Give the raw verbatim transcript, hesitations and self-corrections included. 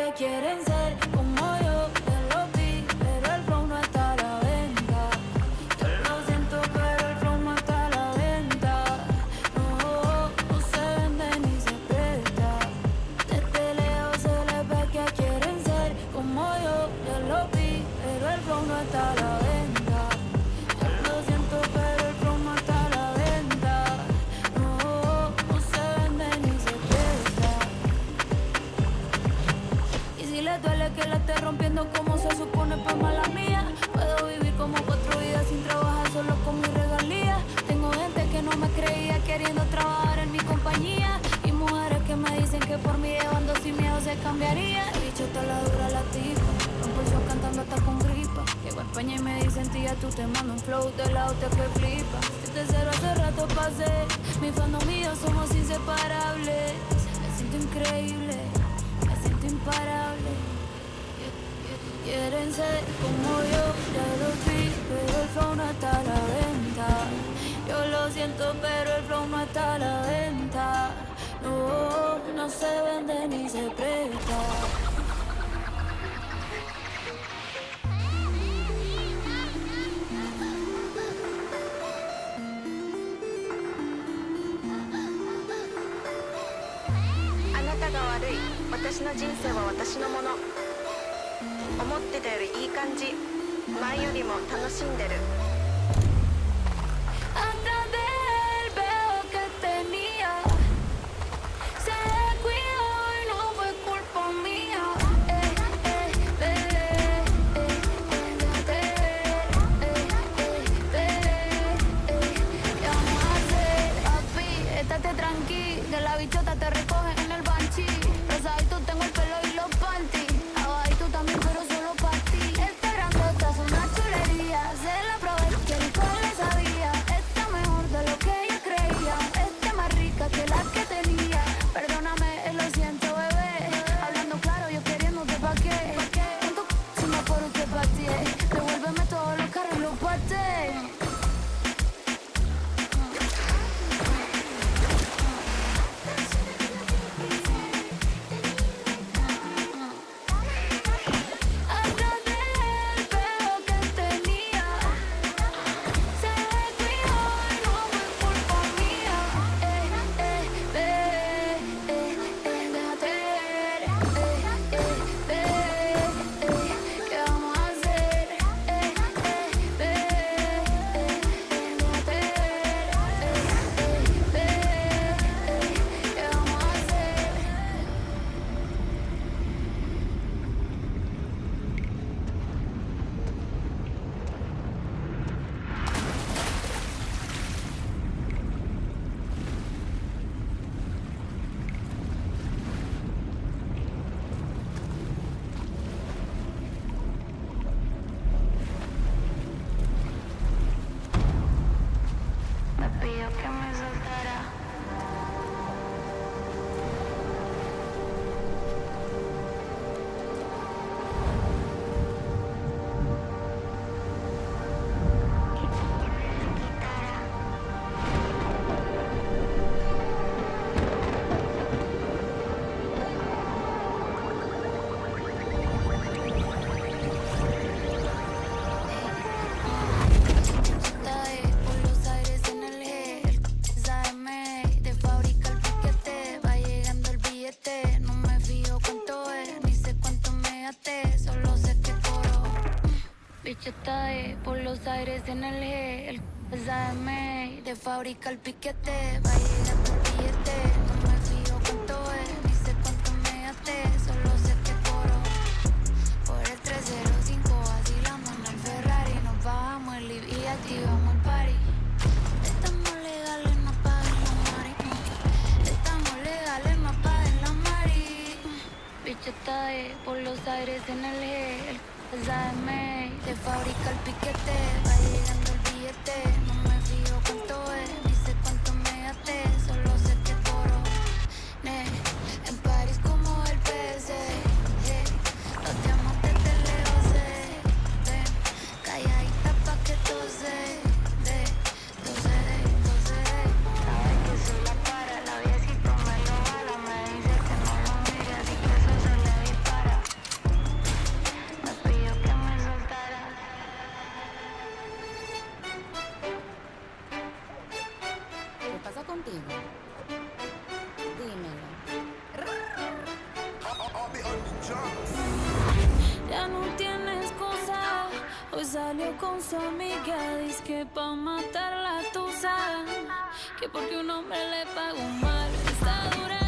que quieren ser como yo, te lo vi, pero el flow no está a la venta. Yo lo siento, pero el flow no está a la venta. No, no se vende ni se presta. Desde lejos se les ve que quieren ser como yo, te lo vi, pero el flow no está a la venta. Yo lo siento, pero el flow no está a la venta. No, no se vende ni se presta. Y si le duele que la esté rompiendo como se supone, pues mala mía. Puedo vivir como cuatro vidas sin trabajar solo con mi regalía. Tengo gente que no me creía queriendo trabajar en mi compañía. Y mujeres que me dicen que por mí llevando sin miedo se cambiaría. El bicho está la dura la tipa, rompo el show cantando hasta con gripa. Llego a España y me dicen tía, tú te mando un flow de la hostia que flipa. Desde cero hace rato pasé, mi fandom y yo somos inseparables. Me siento increíble, me siento imparable. Quieren ser como yo, ya lo vi, pero el flow no está a la venta. Yo lo siento, pero el flow no está a la venta. No, no se vende ni se presta. Anataが悪い、私の人生は私のもの。思ってたよりいい感じ、前よりも楽しんでる。 Atrás de él veo que tenía, se descuidó y no fue culpa mía. Eh, eh, bebé, eh, déjate ver, eh, eh, bebé, eh, ¿qué vamos a hacer, papi? Estate tranqui, que la bichota te recoge en el banchi. Rosadito tengo el pelo y los panties, abajito también pero solo pa' ti. Esta grandota es una chulería, se la probé, que rico le sabía. Está mejor de lo que yo creía, está más rica que la que tenía. Perdóname, eh, lo siento bebé, hablando claro yo queriéndote pa' qué. Tanto c*** si no por usted pa' ti, devuélveme todos los carros y los partes. Atrás de él veo que tenía, se descuidó y no fue culpa mía. Eh, eh, bebé, eh, eh, déjate ver, eh, eh, bebé, eh, ¿qué vamos a hacer? Eh, eh, bebé, eh, eh, déjate ver, eh, eh, bebé, eh, ¿qué vamos a hacer? Me pidió que me soltara. Está eh, por los aires en el gel, sabe de fábrica el piquete, va llegando el billete, no me fijo cuánto es, ni sé cuánto me gasté, solo sé que coro. Bicho está eh, por los aires en el gel, sabe de fábrica el piquete, va llegando el billete, no me fijo cuánto es, ni sé cuánto me gasté, solo sé que coro. Por el trescientos cinco vacilamos en el Ferrari, nos bajamos el live y activamos el party. Estamos legales, no paguen la mari. Estamos legales, no paguen la mari. Bicho está eh, por los aires en el gel, sabe de fábrica el piquete, va llegando el billete, no me fijo cuánto es, ni sé cuánto me gasté, solo sé que coro. Ne, en París como el P S, eh, los diamantes te lejos, eh, ven, calladita pa' que tose, de, tose, de, tose, de. Sabes que soy la para, la viejito me lo bala, me dice que no lo mire, así que eso se le dispara. con su amiga, dice que pa' matar la tusa, que porque un hombre le pagó mal, está dura.